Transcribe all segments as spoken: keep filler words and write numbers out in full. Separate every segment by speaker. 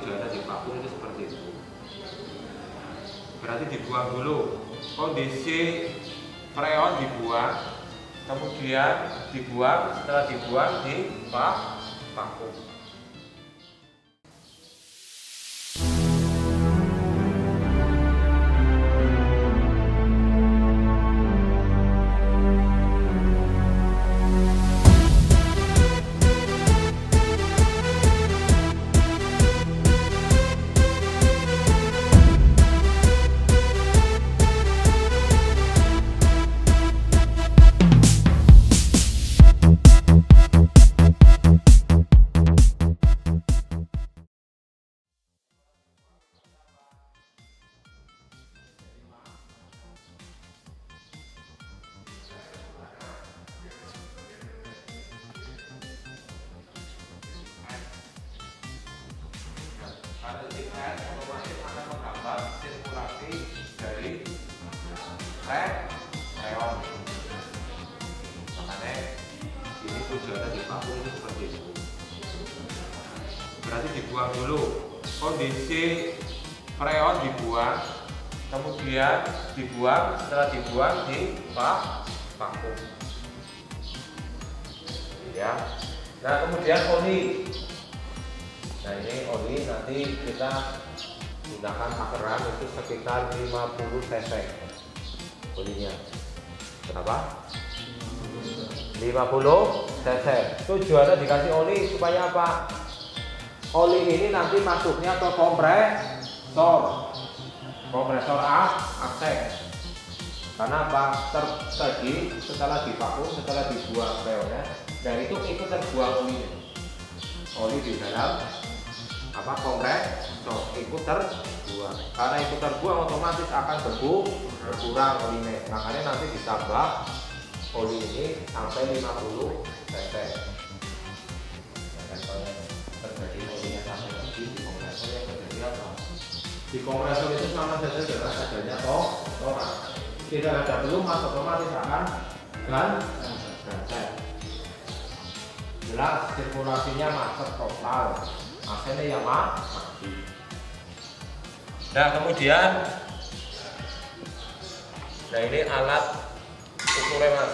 Speaker 1: tujuannya di vakum itu seperti itu. Berarti dibuang dulu. Kondisi freon dibuang, kemudian dibuang, setelah dibuang di vakum. Titik otomatis akan menghambat sirkulasi dari freon. Makanya ini tujuannya di vakum itu seperti itu. Berarti dibuang dulu. Kondisi freon dibuang, kemudian dibuang, setelah dibuang di vakum. Ya. Nah, kemudian oli. Nah, ini oli nanti kita gunakan takaran itu sekitar lima puluh cc olinya. Kenapa? lima puluh cc. Tujuannya dikasih oli supaya apa? Oli ini nanti masuknya ke kompresor. Kompresor A A C. Karena apa? Tadi setelah divakum, setelah dibuang freonnya, dan itu ikut terbuang olinya. Oli di dalam apa kompresor ikut terbuang. Karena ikut terbuang otomatis akan berbu berkurang olinya. Makanya nanti ditambah oli ini sampai lima puluh cc. Nah, kalau terjadi olinya sampai lebih di kompresor yang terjadi apa? Di kompresor itu sama saja dengan adanya kotoran. Tidak ada pelumas otomatis akan gan gancet. Jelas sirkulasinya macet total. A C-nya yang mati. Nah, kemudian nah ini alat ukurnya, Mas.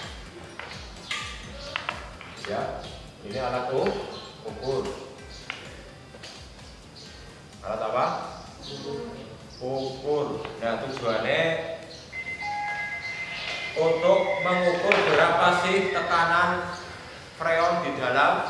Speaker 1: Ya, ini alat ukur. Alat apa? Ukur. Nah, tujuannya untuk mengukur berapa sih tekanan freon di dalam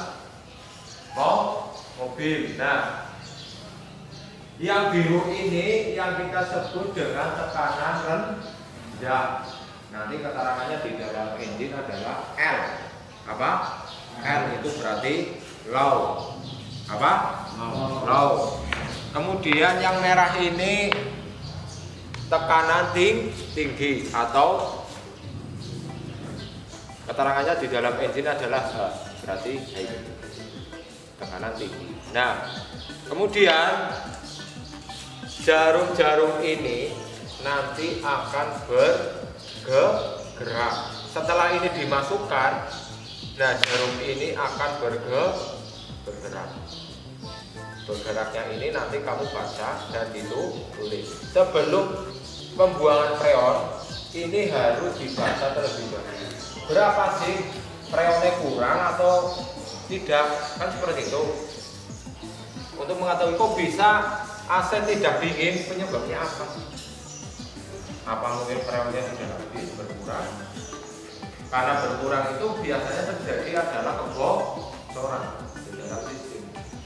Speaker 1: mobil. Nah, yang biru ini yang kita sebut dengan tekanan rendah. Nanti keterangannya di dalam engine adalah L. Apa? L itu berarti low. Apa? Low. Kemudian yang merah ini tekanan ting tinggi atau keterangannya di dalam engine adalah H, berarti high, tekanan tinggi. Nah, kemudian jarum-jarum ini nanti akan bergerak. Setelah ini dimasukkan, nah jarum ini akan berge bergerak. Bergeraknya ini nanti kamu baca dan ditulis. Sebelum pembuangan freon, ini harus dibaca terlebih dahulu. Berapa sih freonnya kurang atau tidak, kan seperti itu. Untuk mengetahui kok bisa A C tidak dingin, penyebabnya apa sih? Apa mungkin freonnya tidak habis, berkurang? Karena berkurang itu biasanya terjadi adalah kebocoran di dalam sistem.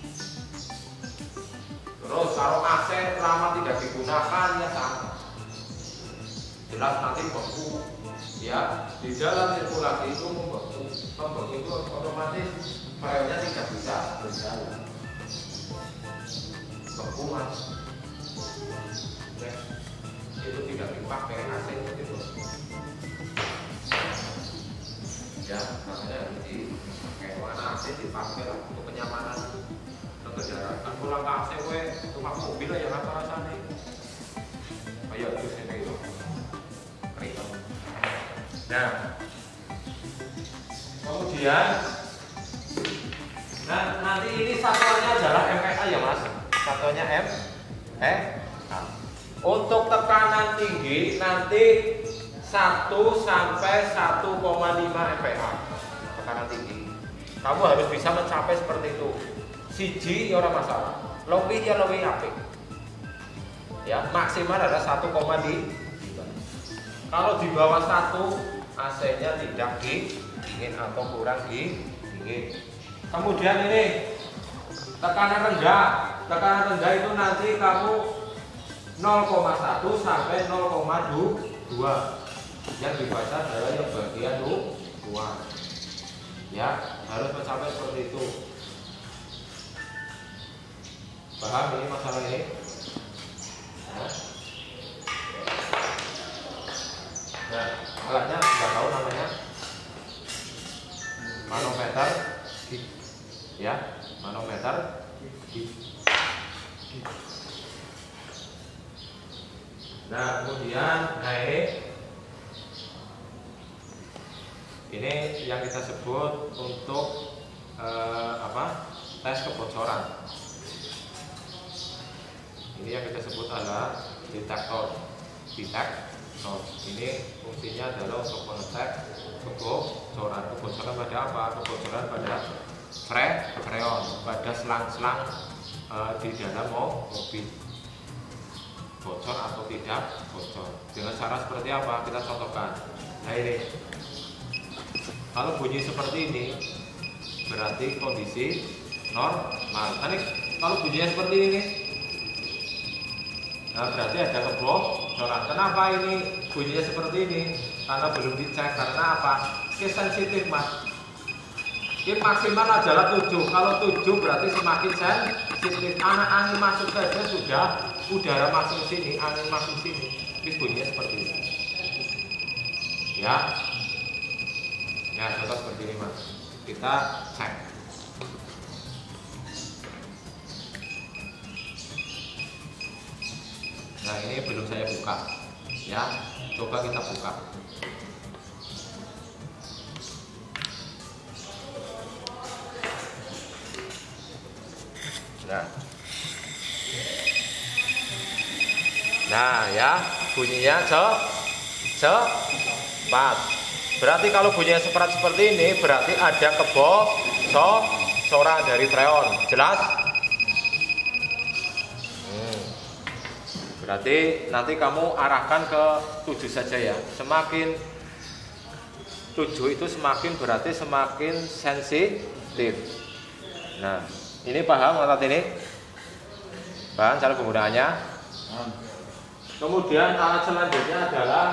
Speaker 1: Terus kalau A C lama tidak digunakan ya sama, jelas nanti beku. Ya, di dalam sirkulasi itu membeku, membeku itu otomatis freonnya tidak bisa berjalan. Beku, Mas. Oke. Itu tidak dipakai A C itu. Ya, makanya harus dipakai. Mana A C dipakai lah untuk kenyamanan kendaraan. Kan pulang ke A C we, rumah mobil ya rasa-rasanya. Ayo terus ini itu. Nah, kemudian nah nanti ini satuannya adalah M P A ya, Mas. satunya M eh A. Untuk tekanan tinggi nanti satu sampai satu koma lima M P A. Tekanan tinggi kamu harus bisa mencapai seperti itu. Siji ya ora masalah, lebih ya lebih apik. Ya, maksimal ada satu koma lima. Kalau di bawah satu A C-nya tidak dingin atau kurang dingin. Kemudian ini tekanan rendah. Tekanan rendah itu nanti kamu nol koma satu sampai nol koma dua. Yang dibaca adalah yang bagian dua. Ya, harus mencapai seperti itu. Paham ini masalah ini? Nah, nah alatnya nggak tahu namanya manometer, ya manometer. Nah kemudian, nah ini ini yang kita sebut untuk eh, apa? Tes kebocoran. Ini yang kita sebut adalah detektor. Detektor ini fungsinya adalah untuk mengecek kebocoran. Kebocoran pada apa? Kebocoran pada fre freon, pada selang-selang e, di dalam mobil. Bocor atau tidak bocor. Dengan cara seperti apa? Kita contohkan. Nah ini, kalau bunyi seperti ini berarti kondisi normal. Ini kalau bunyinya seperti ini, nah berarti ada kebocoran. Kenapa ini bunyinya seperti ini? Karena belum dicek. Karena apa? Ini sensitif mas. Ini maksimal adalah tujuh. Kalau tujuh berarti semakin sensitif. Anak angin masuk saja sudah udara masuk ke sini, angin masuk sini. Ini bunyinya seperti ini. Ya. Ya contoh seperti ini mas. Kita cek. Nah ini belum saya buka, ya. Coba kita buka. Nah, nah ya bunyinya ce cepat. Berarti kalau bunyinya cepat seperti ini berarti ada kebocoran dari freon. Jelas? Berarti nanti kamu arahkan ke tujuh saja ya. Semakin tujuh itu semakin berarti semakin sensitif. Nah, ini paham alat ini? Paham cara penggunaannya? Kemudian alat selanjutnya adalah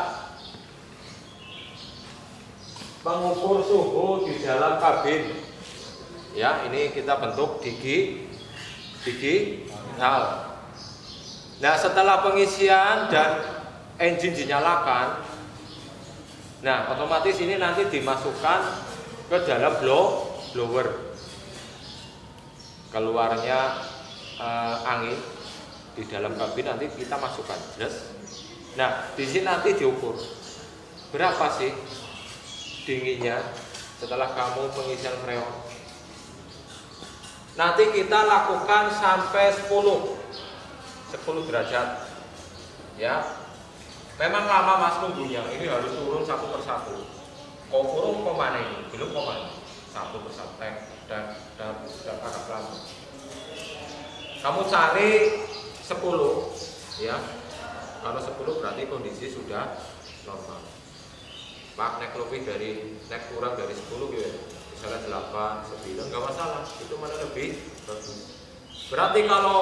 Speaker 1: pengukur suhu di dalam kabin. Ya, ini kita bentuk digi digital. Nah setelah pengisian dan engine dinyalakan, nah otomatis ini nanti dimasukkan ke dalam blow, blower. Keluarnya eh, angin di dalam kabin nanti kita masukkan. Jelas? Nah di sini nanti diukur berapa sih dinginnya setelah kamu pengisian freon. Nanti kita lakukan sampai sepuluh derajat ya. Memang lama mas nunggunya, ini harus turun satu persatu. Kau turun kemana ini? Belum kemana? Satu persatu dan dan dan agak lama. Kamu cari sepuluh ya. Kalau sepuluh berarti kondisi sudah normal. Pak naik lebih dari naik kurang dari sepuluh gitu ya. Misalnya delapan, sembilan nggak masalah. Itu mana lebih bagus. Berarti kalau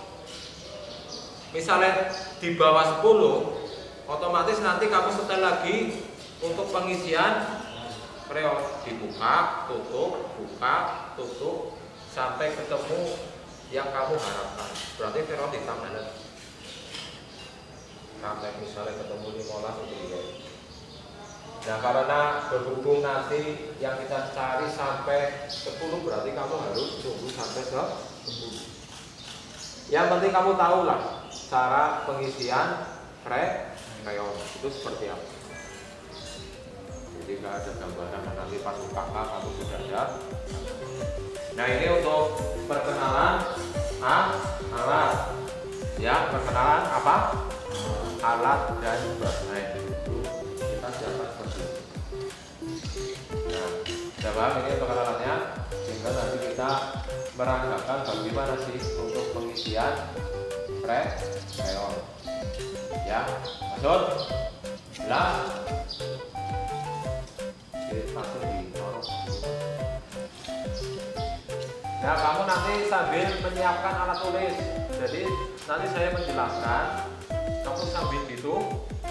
Speaker 1: misalnya di bawah sepuluh, otomatis nanti kamu setel lagi untuk pengisian freon. Dibuka, tutup, buka, tutup sampai ketemu yang kamu harapkan. Berarti freon ditambah lagi. Sampai misalnya ketemu lima belas gitu. Nah karena berhubung nanti yang kita cari sampai sepuluh, berarti kamu harus tunggu sampai sepuluh. Yang penting kamu tahu lah cara pengisian freon itu seperti apa. Jadi nggak ada gambaran, nanti pas buka kamu sudah ada. Nah ini untuk perkenalan ah, alat. perkenalan apa? Alat dan bahan. Itu kita siapkan seperti itu. Nah, sudah paham ini untuk alatnya, sehingga nanti kita meragakan bagaimana sih untuk pengisian freon. Ya, maksud jelas. Langsung ditorok. Nah, kamu nanti sambil menyiapkan alat tulis. Jadi nanti saya menjelaskan, kamu sambil hitung